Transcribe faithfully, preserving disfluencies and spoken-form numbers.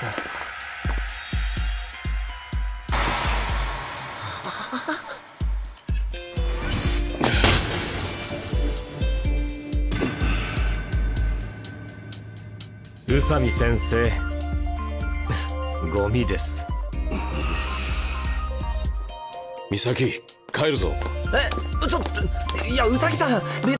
宇佐美先生、ゴミです。 美咲、帰るぞ。 え、ちょっと、いや、ウサギさん。